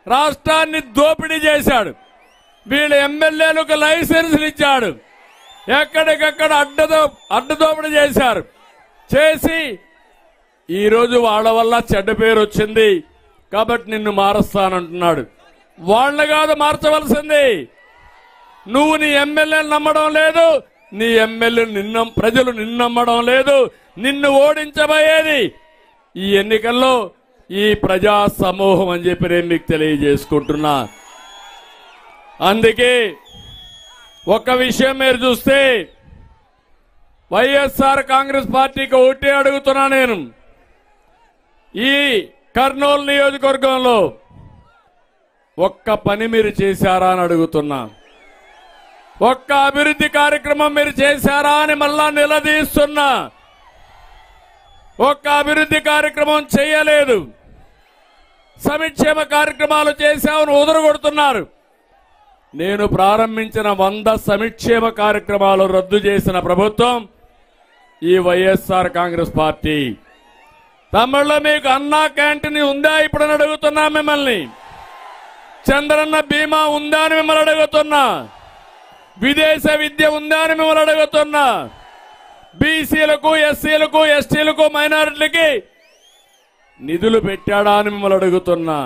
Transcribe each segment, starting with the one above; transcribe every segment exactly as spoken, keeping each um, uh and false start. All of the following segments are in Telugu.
రాష్ట్రాన్ని దోపిడీ చేశాడు. వీళ్ళ ఎమ్మెల్యేలకు లైసెన్సులు ఇచ్చాడు. ఎక్కడికక్కడ అడ్డదో అడ్డదోపిడీ చేశారు. చేసి ఈరోజు వాళ్ళ వల్ల చెడ్డ పేరు వచ్చింది కాబట్టి నిన్ను మారుస్తానంటున్నాడు. వాళ్ళ కాదు మార్చవలసింది. నువ్వు నీ ఎమ్మెల్యేలు నమ్మడం లేదు, నీ ఎమ్మెల్యే నిన్న ప్రజలు నిన్ను నమ్మడం లేదు. నిన్ను ఓడించబోయేది ఈ ఎన్నికల్లో ఈ ప్రజా సమూహం అని చెప్పి నేను మీకు తెలియజేసుకుంటున్నా. అందుకే ఒక విషయం మీరు చూస్తే వైఎస్ఆర్ కాంగ్రెస్ పార్టీకి ఓటే అడుగుతున్నా. నేను ఈ కర్నూలు నియోజకవర్గంలో ఒక్క పని మీరు చేశారా అని అడుగుతున్నా. ఒక్క అభివృద్ధి కార్యక్రమం మీరు చేశారా అని మళ్ళా నిలదీస్తున్నా. ఒక్క అభివృద్ధి కార్యక్రమం చేయలేదు. సంక్షేమ కార్యక్రమాలు చేశామని ఉదరగొడుతున్నారు. నేను ప్రారంభించిన వంద సంక్షేమ కార్యక్రమాలు రద్దు చేసిన ప్రభుత్వం ఈ వైఎస్ఆర్ కాంగ్రెస్ పార్టీ. తమిళలో మీకు అన్నా క్యాంటీన్ ఉందా ఇప్పుడు అడుగుతున్నా మిమ్మల్ని. చంద్రన్న బీమా ఉందా అని మిమ్మల్ని అడుగుతున్నా. విదేశ విద్య ఉందా అని మిమ్మల్ని అడుగుతున్నా. బీసీలకు, ఎస్సీలకు, ఎస్టీలకు, మైనారిటీలకి నిధులు పెట్టాడా అని మిమ్మల్ని అడుగుతున్నా.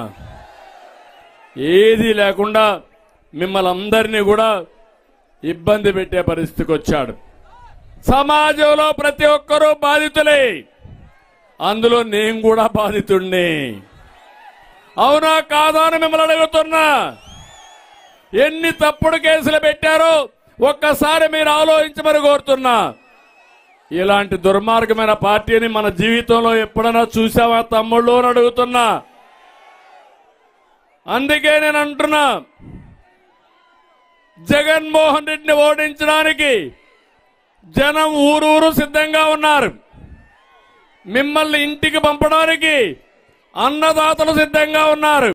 ఏది లేకుండా మిమ్మల్ని అందరినీ కూడా ఇబ్బంది పెట్టే పరిస్థితికి వచ్చాడు. సమాజంలో ప్రతి ఒక్కరూ బాధితులే, అందులో నేను కూడా బాధితుడిని. అవునా కాదా అని మిమ్మల్ని అడుగుతున్నా. ఎన్ని తప్పుడు కేసులు పెట్టారో ఒక్కసారి మీరు ఆలోచించమని కోరుతున్నా. ఇలాంటి దుర్మార్గమైన పార్టీని మన జీవితంలో ఎప్పుడైనా చూసావా తమ్ముళ్ళు అని అడుగుతున్నా. అందుకే నేను అంటున్నా, జగన్మోహన్ రెడ్డిని ఓడించడానికి జనం ఊరూరు సిద్ధంగా ఉన్నారు. మిమ్మల్ని ఇంటికి పంపడానికి అన్నదాతలు సిద్ధంగా ఉన్నారు.